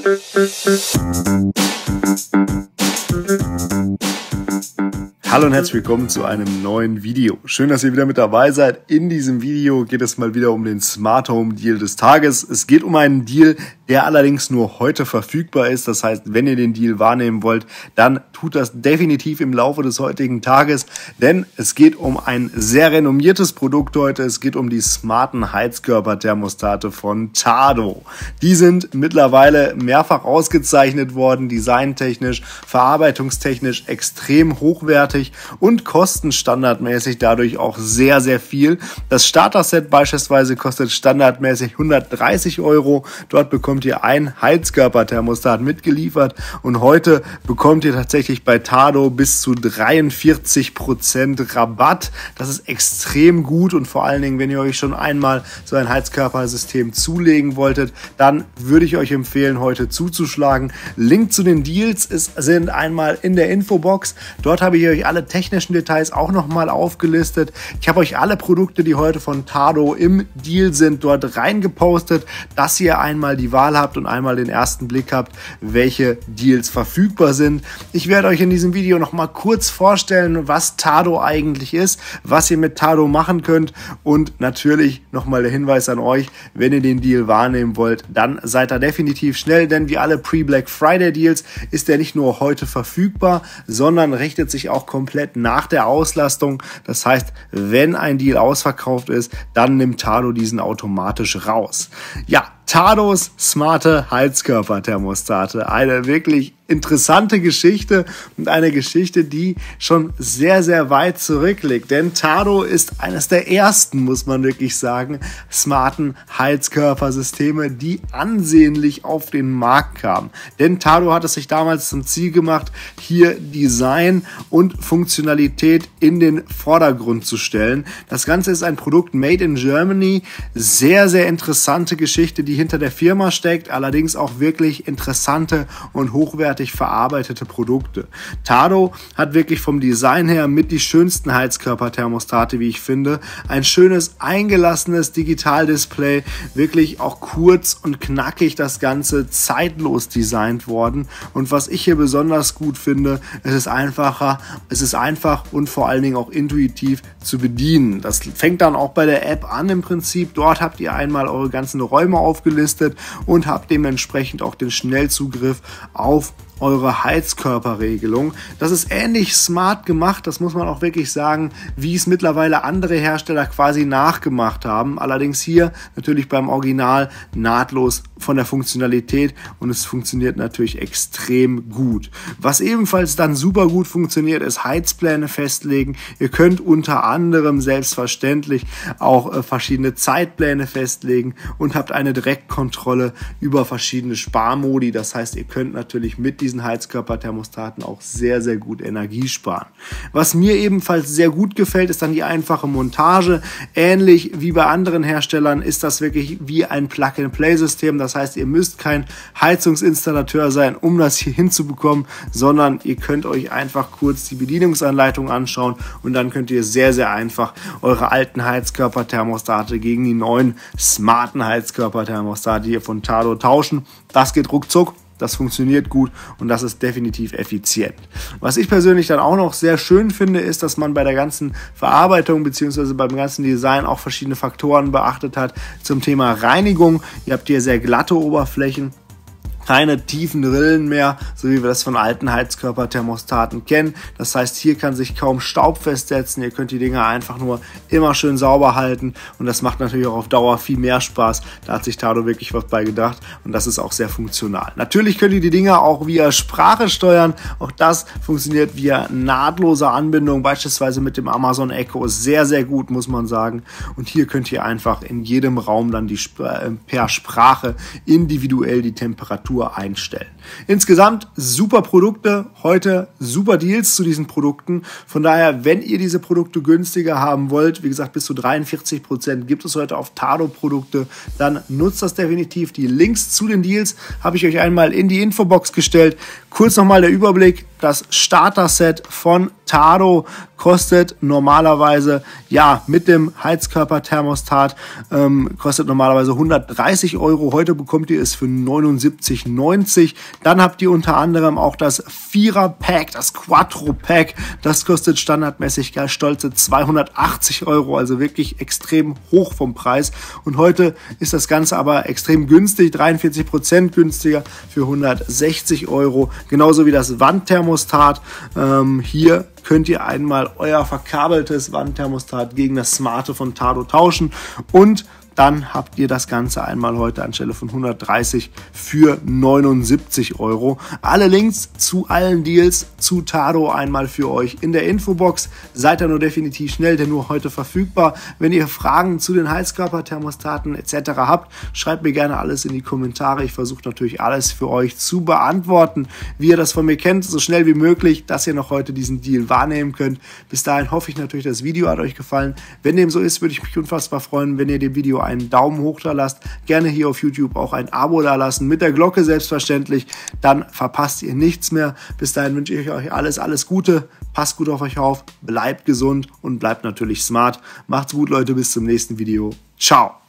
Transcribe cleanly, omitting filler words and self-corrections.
Hallo und herzlich willkommen zu einem neuen Video. Schön, dass ihr wieder mit dabei seid. In diesem Video geht es mal wieder um den Smart Home Deal des Tages. Es geht um einen Deal, der allerdings nur heute verfügbar ist. Das heißt, wenn ihr den Deal wahrnehmen wollt, dann tut das definitiv im Laufe des heutigen Tages, denn es geht um ein sehr renommiertes Produkt heute. Es geht um die smarten Heizkörperthermostate von Tado. Die sind mittlerweile mehrfach ausgezeichnet worden, designtechnisch, verarbeitungstechnisch extrem hochwertig und kosten standardmäßig dadurch auch sehr, sehr viel. Das Starter-Set beispielsweise kostet standardmäßig 130 €. Dort bekommt ihr ein Heizkörperthermostat mitgeliefert und heute bekommt ihr tatsächlich bei Tado bis zu 43% Rabatt. Das ist extrem gut und vor allen Dingen, wenn ihr euch schon einmal so ein Heizkörpersystem zulegen wolltet, dann würde ich euch empfehlen, heute zuzuschlagen. Link zu den Deals sind einmal in der Infobox. Dort habe ich euch alle technischen Details auch nochmal aufgelistet. Ich habe euch alle Produkte, die heute von Tado im Deal sind, dort reingepostet, dass ihr einmal die Wahl habt und einmal den ersten Blick habt, welche Deals verfügbar sind. Ich werde euch in diesem Video nochmal kurz vorstellen, was Tado eigentlich ist, was ihr mit Tado machen könnt und natürlich nochmal der Hinweis an euch, wenn ihr den Deal wahrnehmen wollt, dann seid da definitiv schnell, denn wie alle Pre-Black Friday Deals ist der nicht nur heute verfügbar, sondern richtet sich auch komplett nach der Auslastung. Das heißt, wenn ein Deal ausverkauft ist, dann nimmt Tado diesen automatisch raus. Ja, Tados smarte Heizkörperthermostate. Eine wirklich interessante Geschichte und eine Geschichte, die schon sehr, sehr weit zurückliegt. Denn Tado ist eines der ersten, muss man wirklich sagen, smarten Heizkörpersysteme, die ansehnlich auf den Markt kamen. Denn Tado hat es sich damals zum Ziel gemacht, hier Design und Funktionalität in den Vordergrund zu stellen. Das Ganze ist ein Produkt made in Germany. Sehr, sehr interessante Geschichte, die hinter der Firma steckt, allerdings auch wirklich interessante und hochwertig verarbeitete Produkte. Tado hat wirklich vom Design her mit die schönsten Heizkörperthermostate, wie ich finde. Ein schönes, eingelassenes Digitaldisplay, wirklich auch kurz und knackig das Ganze, zeitlos designt worden. Und was ich hier besonders gut finde, es ist einfach und vor allen Dingen auch intuitiv zu bedienen. Das fängt dann auch bei der App an im Prinzip. Dort habt ihr einmal eure ganzen Räume aufgelistet und habt dementsprechend auch den Schnellzugriff auf eure Heizkörperregelung. Das ist ähnlich smart gemacht, das muss man auch wirklich sagen, wie es mittlerweile andere Hersteller quasi nachgemacht haben. Allerdings hier natürlich beim Original nahtlos von der Funktionalität und es funktioniert natürlich extrem gut. Was ebenfalls dann super gut funktioniert, ist Heizpläne festlegen. Ihr könnt unter anderem selbstverständlich auch verschiedene Zeitpläne festlegen und habt eine Direktkontrolle über verschiedene Sparmodi. Das heißt, ihr könnt natürlich mit diesen Heizkörperthermostaten auch sehr, sehr gut Energie sparen. Was mir ebenfalls sehr gut gefällt, ist dann die einfache Montage. Ähnlich wie bei anderen Herstellern ist das wirklich wie ein Plug-and-Play-System. Das heißt, ihr müsst kein Heizungsinstallateur sein, um das hier hinzubekommen, sondern ihr könnt euch einfach kurz die Bedienungsanleitung anschauen und dann könnt ihr sehr, sehr einfach eure alten Heizkörperthermostate gegen die neuen smarten Heizkörperthermostate hier von Tado tauschen. Das geht ruckzuck. Das funktioniert gut und das ist definitiv effizient. Was ich persönlich dann auch noch sehr schön finde, ist, dass man bei der ganzen Verarbeitung bzw. beim ganzen Design auch verschiedene Faktoren beachtet hat zum Thema Reinigung. Ihr habt hier sehr glatte Oberflächen, keine tiefen Rillen mehr, so wie wir das von alten Heizkörperthermostaten kennen. Das heißt, hier kann sich kaum Staub festsetzen. Ihr könnt die Dinger einfach nur immer schön sauber halten und das macht natürlich auch auf Dauer viel mehr Spaß. Da hat sich Tado wirklich was bei gedacht und das ist auch sehr funktional. Natürlich könnt ihr die Dinger auch via Sprache steuern. Auch das funktioniert via nahtlose Anbindung, beispielsweise mit dem Amazon Echo. Ist sehr, sehr gut, muss man sagen. Und hier könnt ihr einfach in jedem Raum dann per Sprache individuell die Temperatur einstellen. Insgesamt super Produkte, heute super Deals zu diesen Produkten. Von daher, wenn ihr diese Produkte günstiger haben wollt, wie gesagt, bis zu 43% gibt es heute auf Tado-Produkte, dann nutzt das definitiv. Die Links zu den Deals habe ich euch einmal in die Infobox gestellt. Kurz nochmal der Überblick. Das Starter-Set von Tado kostet normalerweise, ja, mit dem Heizkörperthermostat, kostet normalerweise 130 Euro. Heute bekommt ihr es für 79,90. Dann habt ihr unter anderem auch das 4er-Pack, das Quattro-Pack. Das kostet standardmäßig stolze 280 Euro, also wirklich extrem hoch vom Preis. Und heute ist das Ganze aber extrem günstig, 43% günstiger für 160 Euro. Genauso wie das Wandthermostat. Hier könnt ihr einmal euer verkabeltes Wandthermostat gegen das smarte von Tado tauschen und dann habt ihr das Ganze einmal heute anstelle von 130 für 79 Euro. Alle Links zu allen Deals zu Tado einmal für euch in der Infobox. Seid da nur definitiv schnell, denn nur heute verfügbar. Wenn ihr Fragen zu den Heizkörperthermostaten etc. habt, schreibt mir gerne alles in die Kommentare. Ich versuche natürlich alles für euch zu beantworten. Wie ihr das von mir kennt, so schnell wie möglich, dass ihr noch heute diesen Deal wahrnehmen könnt. Bis dahin hoffe ich natürlich, das Video hat euch gefallen. Wenn dem so ist, würde ich mich unfassbar freuen, wenn ihr dem Video einen Daumen hoch da lasst. Gerne hier auf YouTube auch ein Abo da lassen, mit der Glocke selbstverständlich. Dann verpasst ihr nichts mehr. Bis dahin wünsche ich euch alles Gute. Passt gut auf euch auf, bleibt gesund und bleibt natürlich smart. Macht's gut, Leute, bis zum nächsten Video. Ciao.